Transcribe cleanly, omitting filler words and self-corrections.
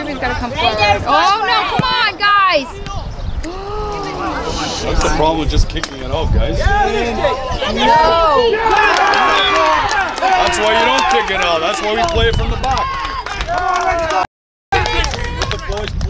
Somebody's got to come forward. Oh, no, come on, guys. What's the problem with just kicking it out, guys? No. That's why you don't kick it out. That's why we play it from the back. Let the boys play.